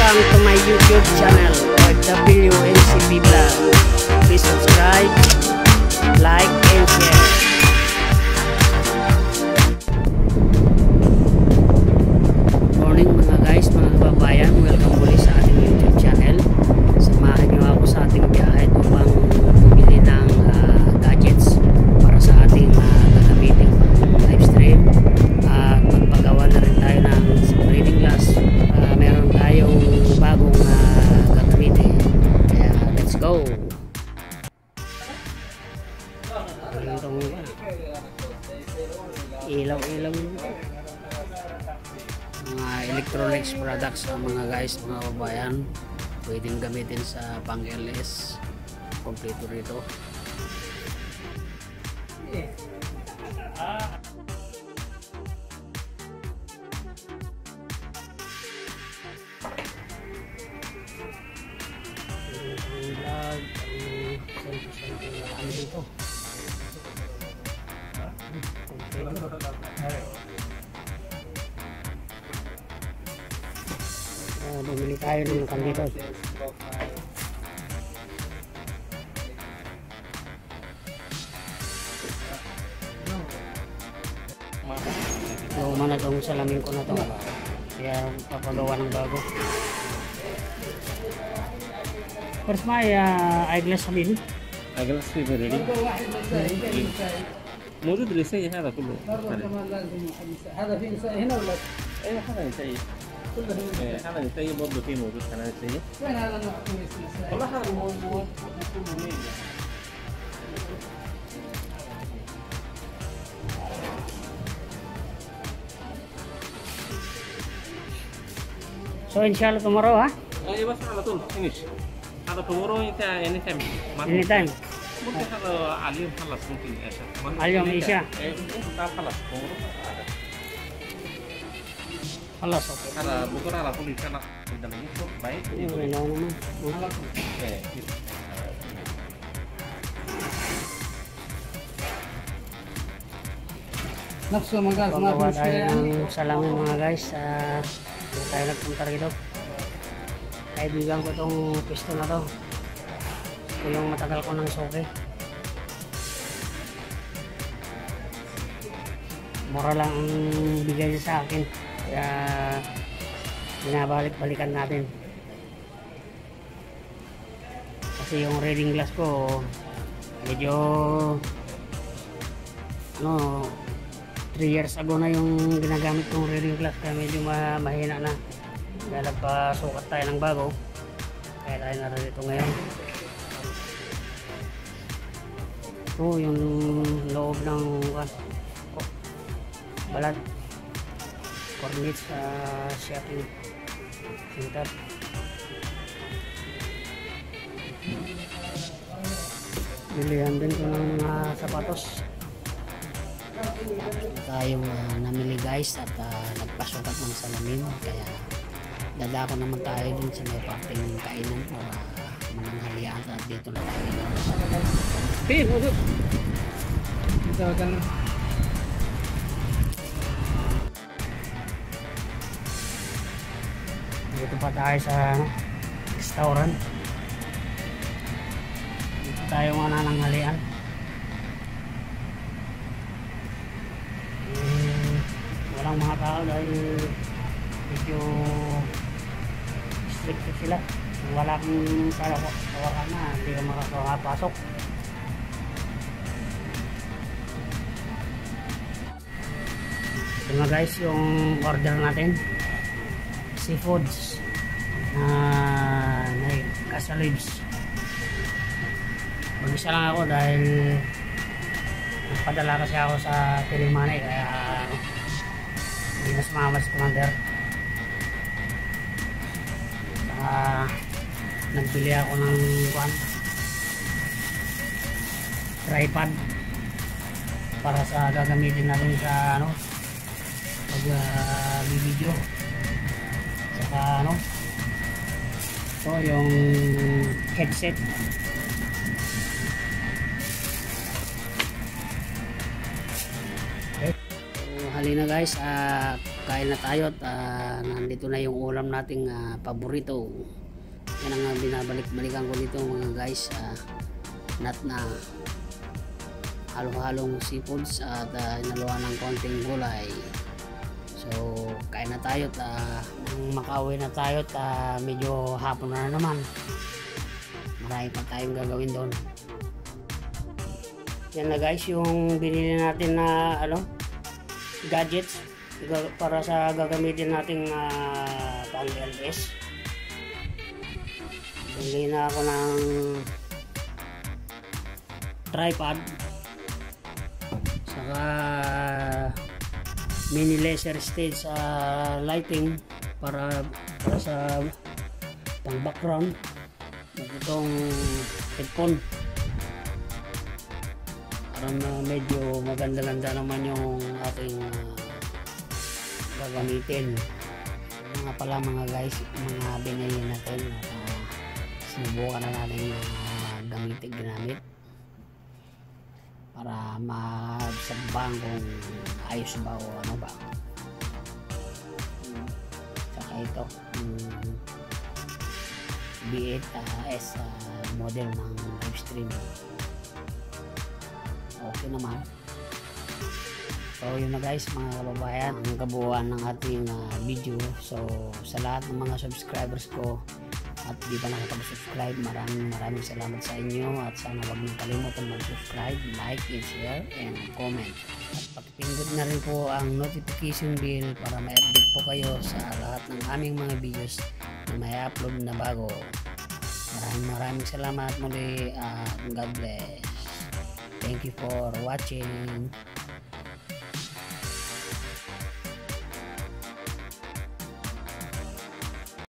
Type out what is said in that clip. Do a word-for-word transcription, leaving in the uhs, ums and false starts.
welcome to my YouTube channel, O F W N C B Vlog. Please subscribe, like, and share. Morning mga guys, mga kababayan, welcome muli sa ating YouTube channel. Samahan niyo ako sa ating biyahe upang bumili ng uh, gadgets para sa ating uh, gagamitin live stream. At uh, magpagawa na rin tayo ng reading glass. Uh, meron tayong bagong uh, gagamitin. Kaya let's go! Ilaw-ilaw mga electronics products ang mga guys, mga kababayan, pwedeng gamitin sa pang L S. Kompleto rito. Uh, bumili tayo ng kandito. Luma na itong salamin ko na ito, kaya papagawa ng bago. First may uh, eyeglass sabihin. Eyeglass भी ready. موجود لسه هذا كله. هذا في هنا ولا؟ ايه هذا نسيه. كله هذا نسيه برضه فيه موجود هنا نسيه. وين هذا النوع؟ والله هذا موجود كله مية. So inshallah tomorrow, ha? ايه بس على طول finish. هذا tomorrow انت anytime. Anytime. ممكن هذا على اليوم خلص ممكن عشاء. على اليوم عشاء. ايه ممكن خلص tomorrow. خلاص اوكي. هذا بكره على طول يتكلم بدل يشوف بايت. Ano naman? ايه نفسه مقاس ما Pagawa في tayo مشكلة. ng salamin mga guys. Uh, Hindi tayo nagpunta rito. Kaibigan ko itong pisto na to. Ito yung matagal ko ng soke. Mura lang ang bigay niya sa akin. Kaya binabalik-balikan natin. Kasi yung reading glass ko medyo ano three years ago na yung ginagamit kong reading glass, kaya medyo ma mahina na. Kaya nagpasukat tayo ng bago. Kaya tayo narito ngayon. Ito yung loob ng oh, balat cornets sa uh, shopping center. Bilihan din ko ng mga sapatos. Tayong uh, namili guys at uh, nagpasukat ng salamin, kaya dadako naman tayo dun sa may parting kainan para mananghalian at dito na tayo. Pin, ulit. Ito kan. Dito pa tayo sa restaurant. Dito tayo mananghalian. Walang mga tao dahil medyo strict sila. Kung wala kang kawakan na, hindi ka makakapasok. Ito nga guys yung order natin, seafoods na may cassalives. Mag-isa lang ako dahil nagpadala kasi ako sa Tilimani, kaya hindi na sumama si Commander. Saka nagbili ako ng kwan, tripod para sa gagamitin natin sa ano pag uh, video. Saka ano ito yung headset. Okay. So, halina guys, at uh, kain na tayo at uh, nandito na yung ulam nating uh, paborito. Yan ang uh, binabalik-balikan ko dito mga guys, uh, nat na halo-halong seafoods at uh, naluan ng konting gulay. So kain na tayo at uh, makauwi na tayo at uh, medyo hapon na naman. Marami pa tayong gagawin doon. Yan na guys yung binili natin na ano, gadgets para sa gagamitin nating uh, pang L S. Bili na ako ng tripod saka mini laser stage uh, lighting para, para sa pang background. Itong headphone para medyo maganda-ganda naman yung ating uh, gagamitin. Mga pala mga guys, mga binili natin uh, sinubukan na natin uh, gamitin ginamit para masabahan kung ayos ba o ano ba. Saka ito um, B eight uh, S uh, model ng live stream, okay naman. So yun na guys mga kababayan, ang kabuuan ng ating uh, video. So sa lahat ng mga subscribers ko at di pa nakapag-subscribe, maraming maraming salamat sa inyo at sana wag niyong kalimutan mag-subscribe, like and share and comment. At pakipindot na rin po ang notification bell para ma-update po kayo sa lahat ng aming mga videos na may upload na bago. Maraming maraming salamat muli at God bless. Thank you for watching.